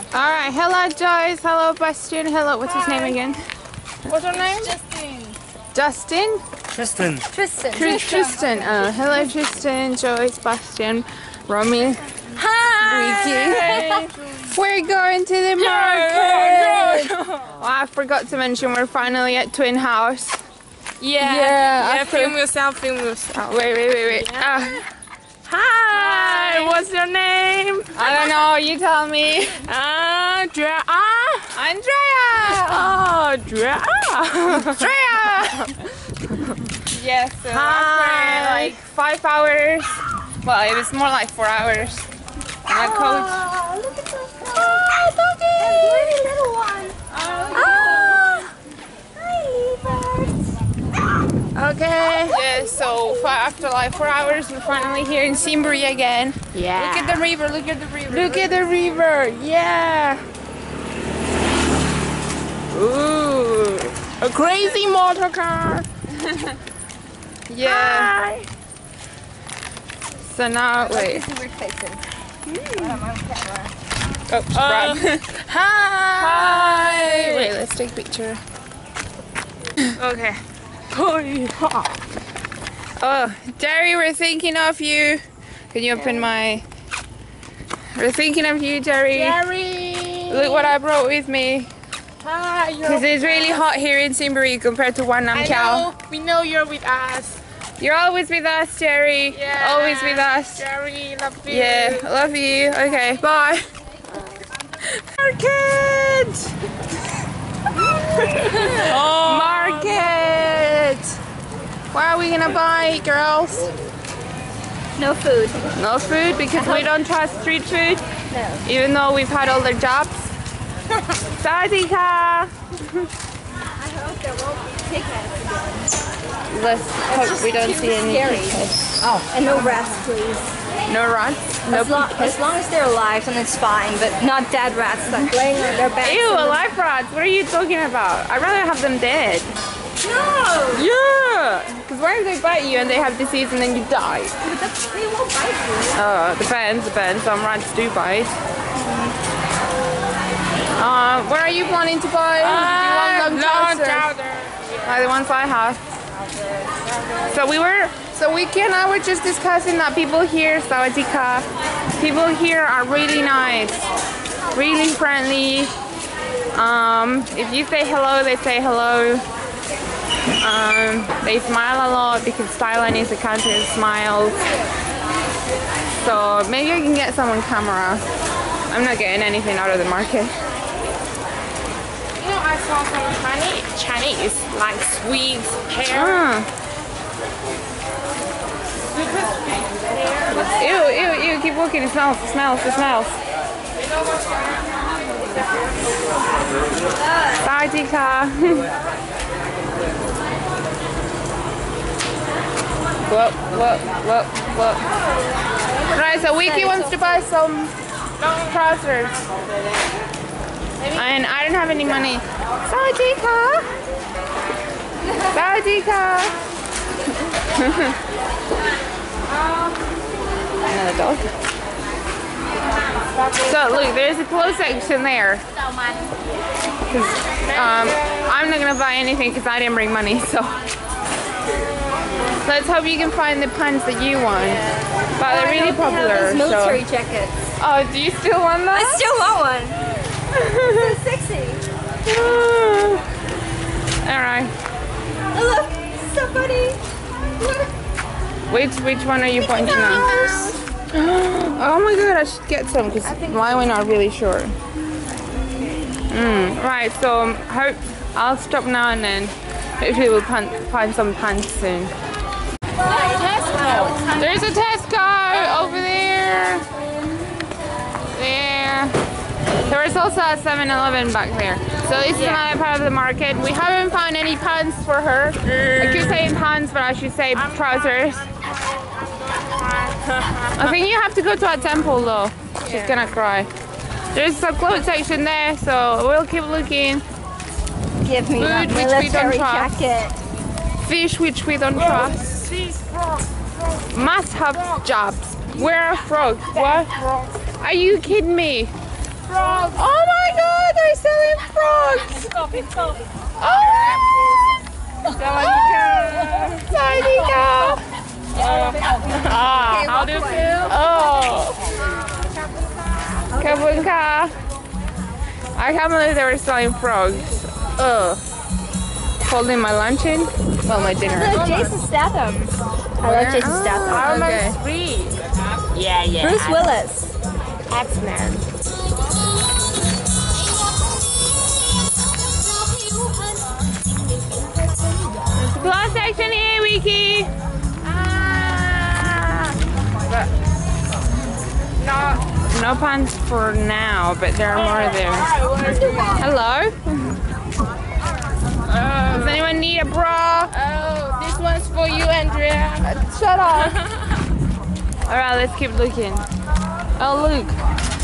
Alright, hello Joyce, hello Bastian, hello, what's his name again? What's her name? Justin. Justin? Tristan. Hello Tristan, Joyce, Bastian, Romy. Hi! We're going to the market! Oh, I forgot to mention we're finally at Twin House. Yeah, film yourself. Wait. Hi! What's your name? I don't know, you tell me. Andrea! Yes, so after like 5 hours, well it was more like 4 hours on a coach. Look at those doggy! Really little one. Hi, Okay. Yeah, so after like 4 hours, we're finally here in Simbury again. Yeah. Look at the river. Look at the river. Yeah. Ooh, a crazy motor car. Yeah. Hi. So now, wait. Oh, hi. Wait, let's take a picture. Okay. Oh, Jerry, we're thinking of you. Can you open my... We're thinking of you, Jerry. Look what I brought with me. Hi, because it's really hot here in Simbury compared to Wangnam Khao. We know you're with us. You're always with us, Jerry. Yeah. Always with us. Jerry, love you. Yeah, love you. Okay, bye. Market! Oh. Market! What are we gonna buy, girls? No food. No food because we don't trust street food? No. Even though we've had all the jobs? Sadika! I hope there won't be pigheads again. Let's hope we don't see any pigheads. Oh, and no rats, please. No rats? No as long as they're alive, then it's fine, but not dead rats like laying on their backs. Ew, alive rats! What are you talking about? I'd rather have them dead. No! Yeah! Because what if they bite you and they have disease and then you die? But they won't bite you. Depends. Some rats do bite. What are you planning to buy? Do you want long trousers? Like the ones I have. So we and I were just discussing that people here, Sawadika, people here are really nice, really friendly. If you say hello, they say hello. They smile a lot because Thailand is a country of smiles. So maybe I can get some on camera. I'm not getting anything out of the market. You know, I saw some Chinese, like sweet pear. Ew, keep walking, it smells. Sadika. Look. Right, so Wiki wants to buy some trousers. And I don't have any money. Sadika! Another dog. So look, there's a clothes section there. I'm not gonna buy anything because I didn't bring money, so let's hope you can find the pants that you want. But they're really popular. Those military jackets. Oh, do you still want that? I still want one. So sexy. Alright. Oh, look, somebody. Look. Which one are you pointing at? Oh my god, I should get some because mine we're not really sure. Right, so I'll stop now and then. Hopefully we'll find some pants soon. There's a Tesco over there. There was also a 7-Eleven back there. So this is another part of the market. We haven't found any pants for her. I keep saying pants, but I should say trousers. I think you have to go to a temple though. She's gonna cry. There's a clothes section there, so we'll keep looking. Give me that military jacket. Fish which we don't trust. Must have jobs. Where are frogs? What? Are you kidding me? Frogs. Oh giant frogs. Oh! Sawadika. How do you feel? Oh. Kabunka. I can't believe they were selling frogs. Ugh. Holding my luncheon. Well, my dinner. Look, Jason Statham. I love Jason Statham. Iron Okay. Man 3. Yeah. Bruce Willis. X-Men. Class section here, Wiki. But no pants for now, but there are more there. Hello. Does anyone need a bra? Oh, this one's for you, Andrea. Shut up. All right, let's keep looking. Oh, look.